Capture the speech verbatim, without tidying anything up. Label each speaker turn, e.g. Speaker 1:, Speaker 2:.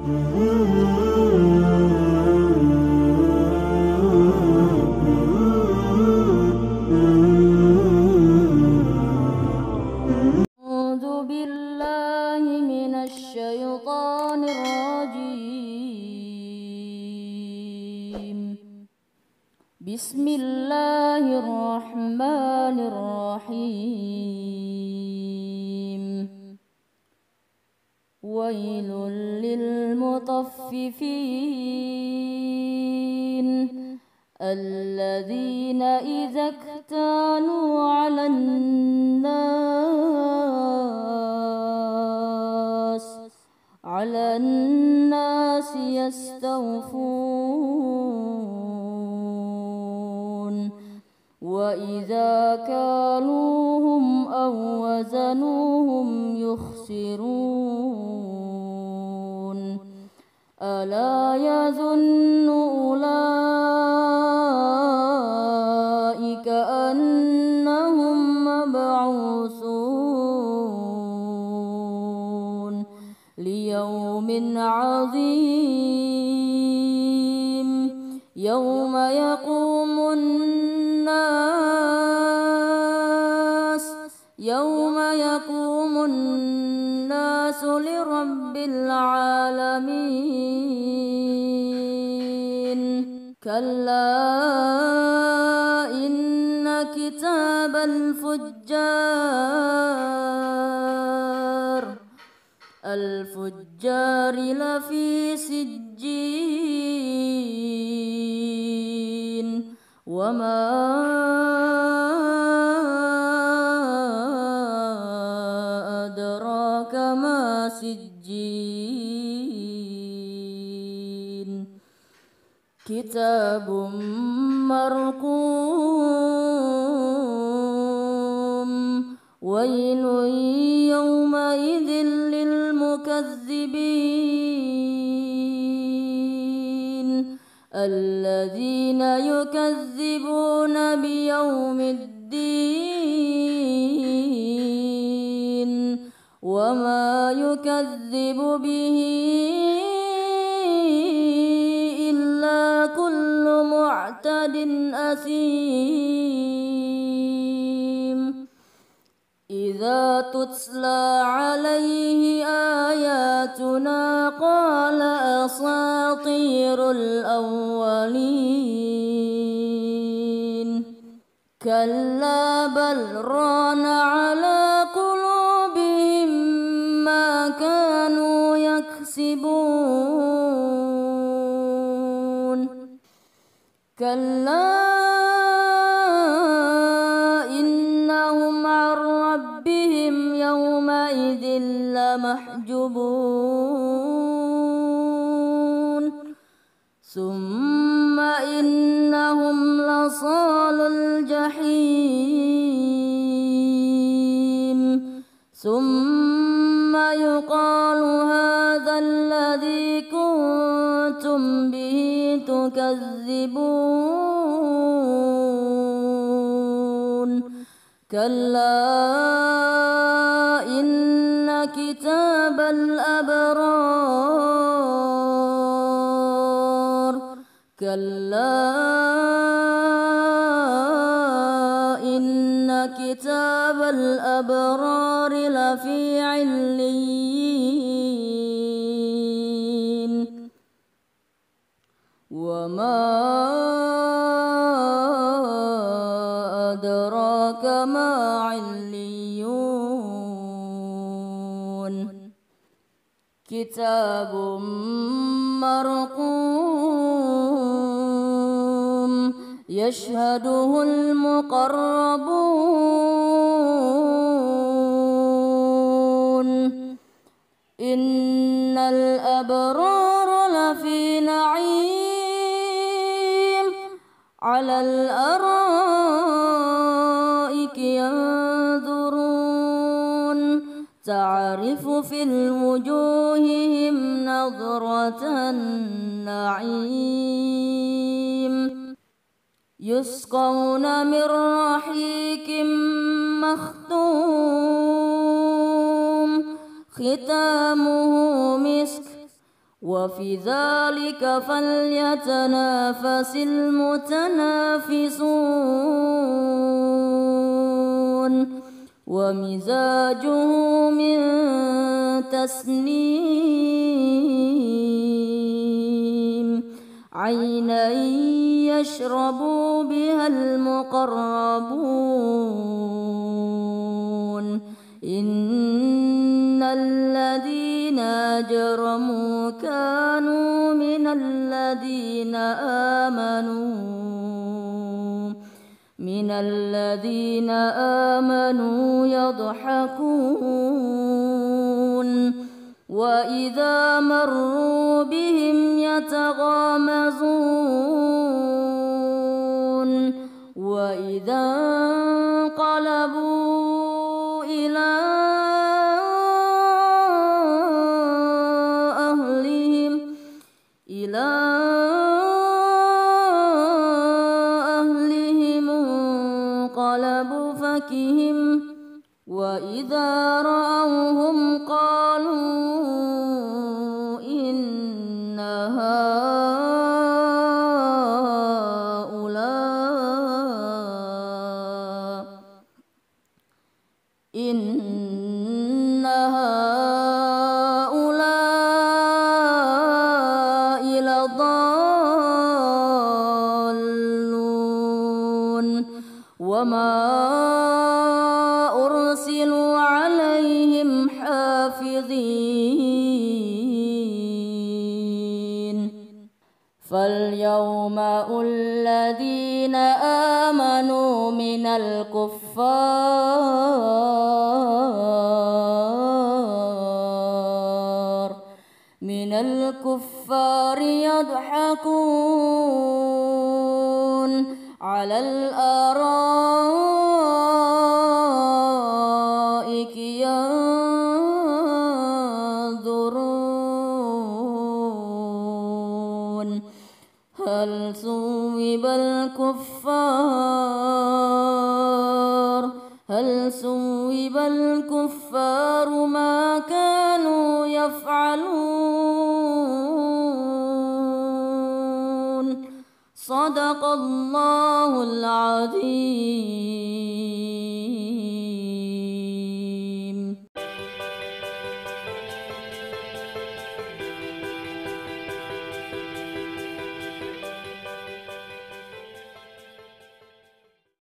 Speaker 1: أعوذ بالله من الشيطان الرجيم. بسم الله الرحمن الرحيم. ويل للمطففين الذين إذا اكتالوا على الناس على الناس يستوفون وإذا كالوهم أو وزنوهم يخسرون. ألا يظن أولئك أنهم مبعوثون ليوم عظيم يوم يقوم الناس يوم يقوم الناس لرب العالمين. كلا إن كتاب الفجار الفجار لفي سجين وما أدراك ما سجين. كتاب مرقوم ويل يومئذ للمكذبين الذين يكذبون بيوم الدين وما يكذب به إلا كل معتد أثيم. إذا تتلى عليه آياتنا قال أساطير الأولين. كلا بل ران على قلوبهم ما كانوا يكسبون. كلا إنهم عن ربهم يومئذ لمحجوبون. ثم إنهم لصالو الجحيم. ثم يقال هذا الذي كنتم به تكذبون. كلا إن كتاب الأبرار كلا إن كتاب الأبرار لفي عليين. وما أدراك ما عليون. كتاب مرقوم يشهده المقربون. إن الأبرار لفي نعيم على الأرائك ينظرون تعرف في وجوههم نضرة النعيم. يسقون من رحيق مختوم ختامه مسك وفي ذلك فليتنافس المتنافسون ومزاجه من تسنيم عينا يشرب بها المقربون إن الذين أجرموا كانوا من الذين آمنوا من الذين آمنوا يضحكون وإذا مروا بهم يتغامزون وإذا انقلبوا إلى أهلهم إلى أهلهم انقلبوا فكهين وإذا رأوهم قالوا إن هؤلاء إن هؤلاء لضالون وما أرسلوا عليهم حافظين فاليوم الذين آمنوا من الكفار من الكفار يضحكون على الأرائك ينظرون هل ثوب الكفار هل ثوب الكفار ما كانوا يفعلون صدق الله العظيم.